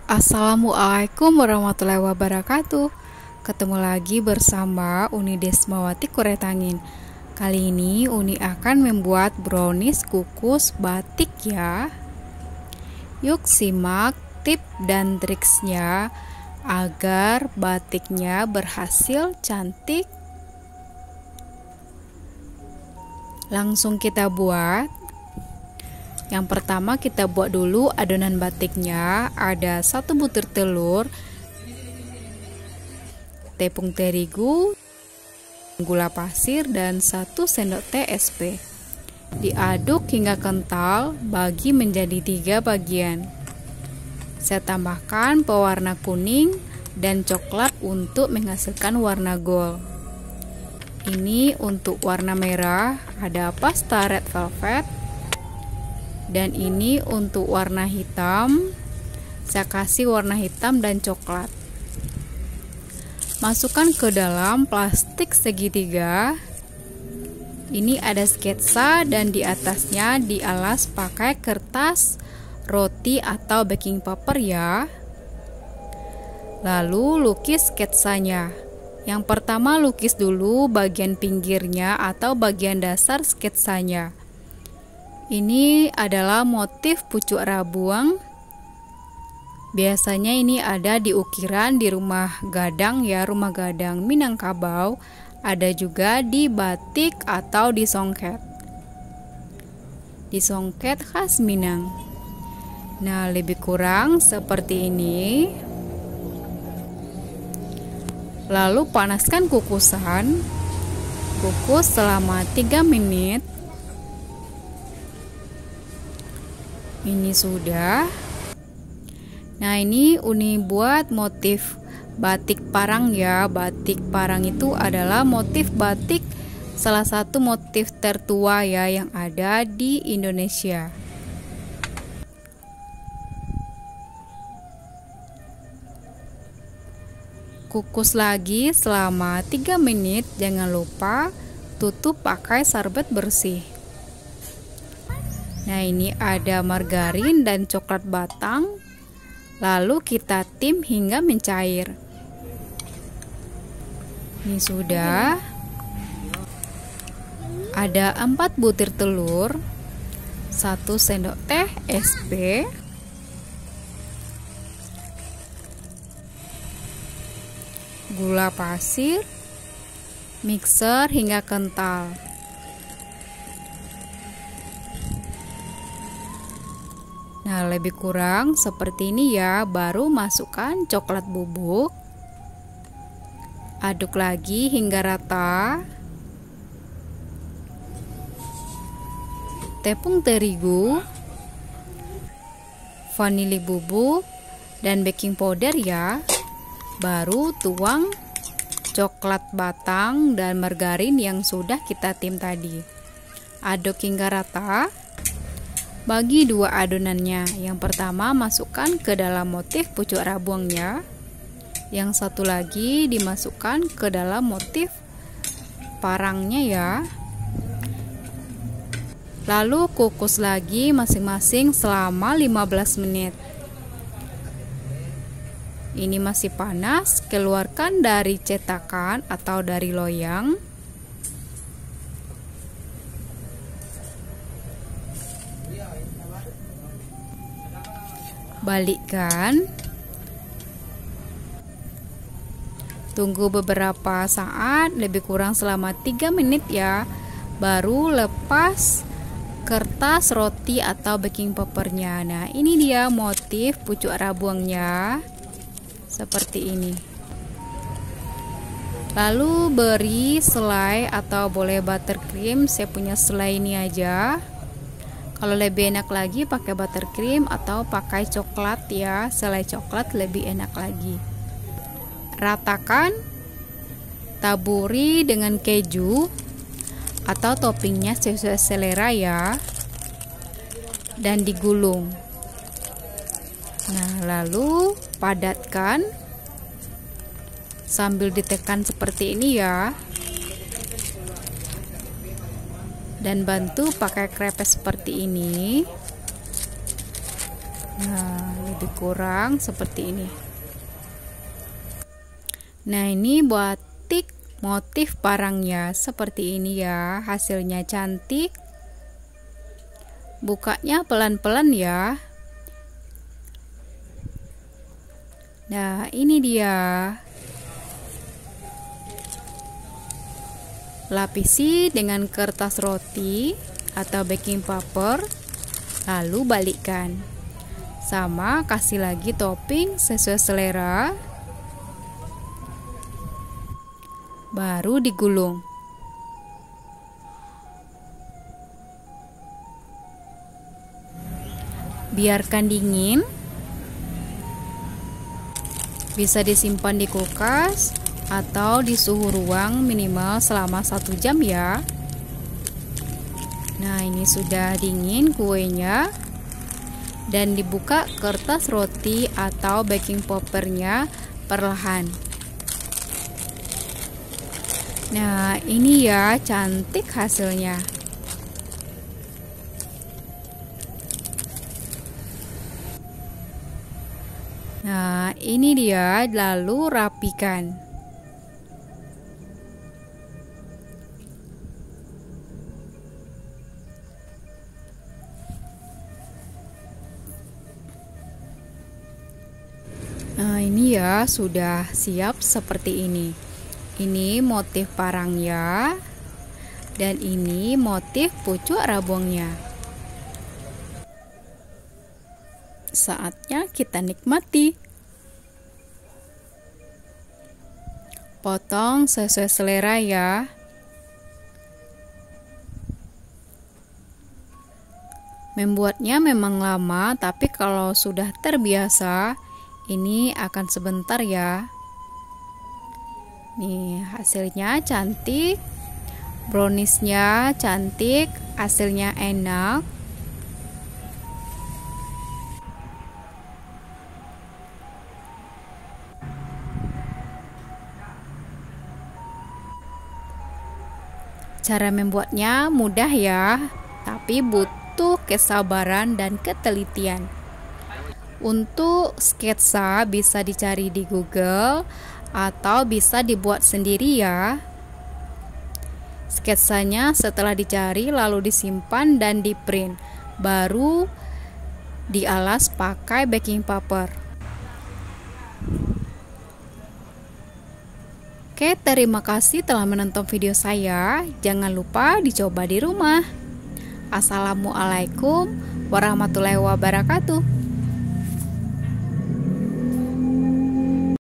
Assalamualaikum warahmatullahi wabarakatuh. Ketemu lagi bersama Uni Desmawati Kuretangin. Kali ini Uni akan membuat brownies kukus batik ya. Yuk simak tip dan triksnya agar batiknya berhasil cantik. Langsung kita buat. Yang pertama kita buat dulu adonan batiknya. Ada 1 butir telur, tepung terigu, gula pasir, dan 1 sendok teh SP. Diaduk hingga kental, bagi menjadi 3 bagian. Saya tambahkan pewarna kuning dan coklat untuk menghasilkan warna gold. Ini untuk warna merah ada pasta red velvet. Dan ini untuk warna hitam, saya kasih warna hitam dan coklat. Masukkan ke dalam plastik segitiga. Ini ada sketsa dan di atasnya dialas pakai kertas roti atau baking paper ya. Lalu lukis sketsanya. Yang pertama lukis dulu bagian pinggirnya atau bagian dasar sketsanya. Ini adalah motif pucuk rabuang. Biasanya ini ada di ukiran di rumah gadang ya, rumah gadang Minangkabau. Ada juga di batik atau di songket. Di songket khas Minang. Nah, lebih kurang seperti ini. Lalu panaskan kukusan. Kukus selama 3 menit. Ini sudah. Nah, ini Uni buat motif batik parang ya. Batik parang itu adalah motif batik, salah satu motif tertua ya yang ada di Indonesia. Kukus lagi selama 3 menit. Jangan lupa tutup pakai sarbet bersih. Nah, ini ada margarin dan coklat batang. Lalu kita tim hingga mencair. Ini sudah. Ada 4 butir telur, 1 sendok teh SP, gula pasir, mixer hingga kental. Nah, lebih kurang seperti ini ya. Baru masukkan coklat bubuk. Aduk lagi hingga rata. Tepung terigu, vanili bubuk, dan baking powder ya. Baru tuang coklat batang dan margarin yang sudah kita tim tadi. Aduk hingga rata. Bagi 2 adonannya. Yang pertama masukkan ke dalam motif pucuk rabuangnya. Yang satu lagi dimasukkan ke dalam motif parangnya ya. Lalu kukus lagi masing-masing selama 15 menit. Ini masih panas, keluarkan dari cetakan atau dari loyang. Balikkan. Tunggu beberapa saat, lebih kurang selama 3 menit ya. Baru lepas kertas roti atau baking papernya. Nah, ini dia motif pucuk rabuangnya. Seperti ini. Lalu beri selai atau boleh buttercream. Saya punya selai ini aja. Kalau lebih enak lagi pakai buttercream atau pakai coklat ya, selai coklat lebih enak lagi. Ratakan, taburi dengan keju atau toppingnya sesuai selera ya, dan digulung. Nah, lalu padatkan sambil ditekan seperti ini ya. Dan bantu pakai krepes seperti ini. Nah, lebih kurang seperti ini. Nah, ini batik motif parangnya seperti ini ya. Hasilnya cantik. Bukanya pelan-pelan ya. Nah, ini dia. Lapisi dengan kertas roti atau baking paper, lalu balikkan. Sama, kasih lagi topping sesuai selera. Baru digulung. Biarkan dingin. Bisa disimpan di kulkas atau di suhu ruang minimal selama 1 jam ya. Nah, ini sudah dingin kuenya. Dan dibuka kertas roti atau baking papernya perlahan. Nah, ini ya cantik hasilnya. Nah, ini dia, lalu rapikan. Nah, ini ya sudah siap seperti ini. Ini motif parangnya dan ini motif pucuk rabongnya. Saatnya kita nikmati. Potong sesuai selera ya. Membuatnya memang lama, tapi kalau sudah terbiasa, ini akan sebentar ya. Nih, hasilnya cantik. Browniesnya cantik, hasilnya enak. Cara membuatnya mudah ya, tapi butuh kesabaran dan ketelitian. Untuk sketsa bisa dicari di Google atau bisa dibuat sendiri ya. Sketsanya setelah dicari lalu disimpan dan di print, baru dialas pakai baking paper. Oke, terima kasih telah menonton video saya. Jangan lupa dicoba di rumah. Assalamualaikum warahmatullahi wabarakatuh.